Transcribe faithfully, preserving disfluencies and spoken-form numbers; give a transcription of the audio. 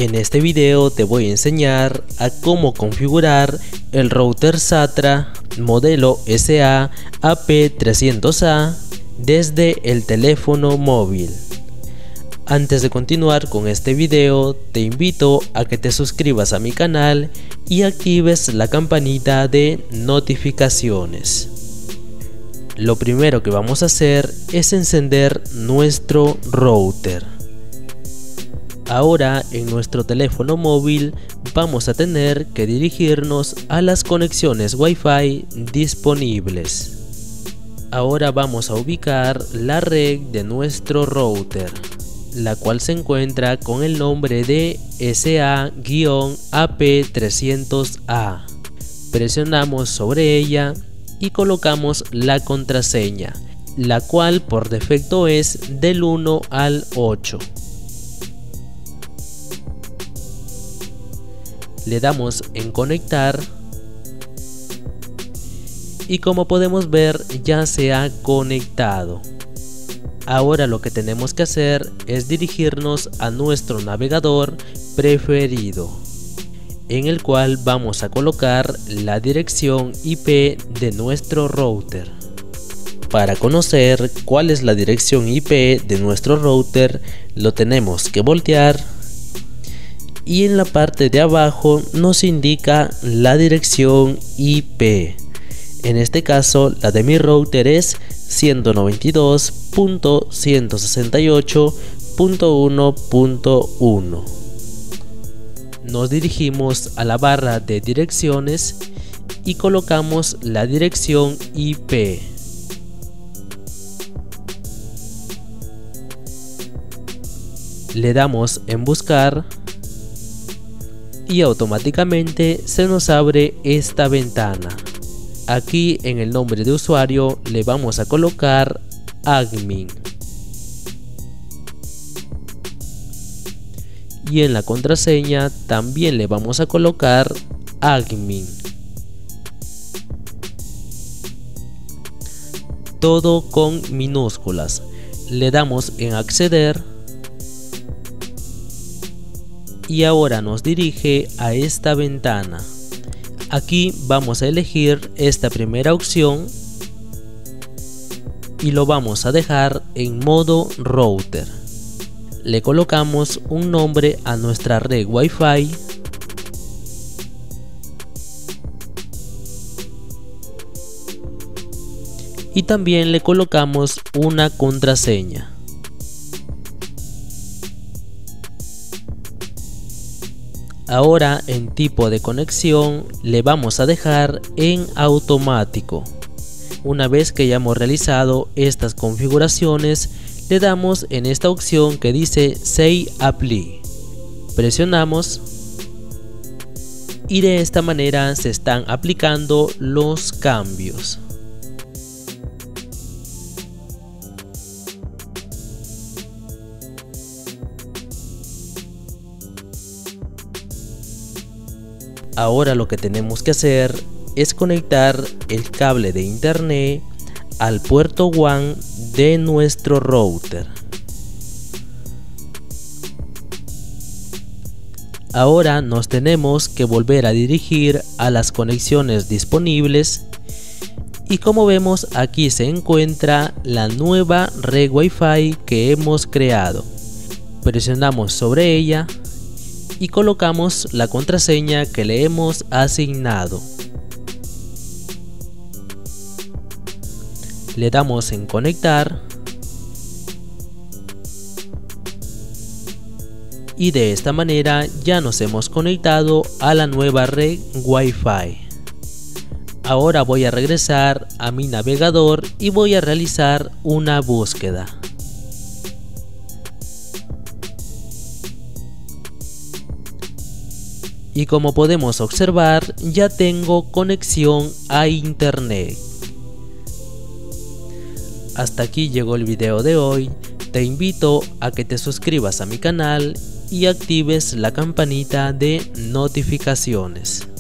En este video te voy a enseñar a cómo configurar el router Satra modelo S A A P trescientos A desde el teléfono móvil. Antes de continuar con este video, te invito a que te suscribas a mi canal y actives la campanita de notificaciones. Lo primero que vamos a hacer es encender nuestro router. Ahora en nuestro teléfono móvil vamos a tener que dirigirnos a las conexiones Wi-Fi disponibles. Ahora vamos a ubicar la red de nuestro router, la cual se encuentra con el nombre de S A A P trescientos A. Presionamos sobre ella y colocamos la contraseña, la cual por defecto es del uno al ocho. Le damos en conectar y como podemos ver ya se ha conectado. Ahora lo que tenemos que hacer es dirigirnos a nuestro navegador preferido, en el cual vamos a colocar la dirección I P de nuestro router. Para conocer cuál es la dirección I P de nuestro router, lo tenemos que voltear y en la parte de abajo nos indica la dirección I P. En este caso la de mi router es ciento noventa y dos punto ciento sesenta y ocho punto uno punto uno. Nos dirigimos a la barra de direcciones y colocamos la dirección I P. Le damos en buscar y automáticamente se nos abre esta ventana. Aquí en el nombre de usuario le vamos a colocar admin y en la contraseña también le vamos a colocar admin. Todo con minúsculas. Le damos en acceder y ahora nos dirige a esta ventana. Aquí vamos a elegir esta primera opción y lo vamos a dejar en modo router. Le colocamos un nombre a nuestra red Wi-Fi y también le colocamos una contraseña. Ahora en tipo de conexión le vamos a dejar en automático. Una vez que hayamos realizado estas configuraciones, le damos en esta opción que dice Save Apply. Presionamos y de esta manera se están aplicando los cambios. Ahora lo que tenemos que hacer es conectar el cable de internet al puerto WAN de nuestro router. Ahora nos tenemos que volver a dirigir a las conexiones disponibles y como vemos aquí se encuentra la nueva red Wi-Fi que hemos creado. Presionamos sobre ella y colocamos la contraseña que le hemos asignado. Le damos en conectar y de esta manera ya nos hemos conectado a la nueva red Wi-Fi. Ahora voy a regresar a mi navegador y voy a realizar una búsqueda. Y como podemos observar, ya tengo conexión a internet. Hasta aquí llegó el video de hoy. Te invito a que te suscribas a mi canal y actives la campanita de notificaciones.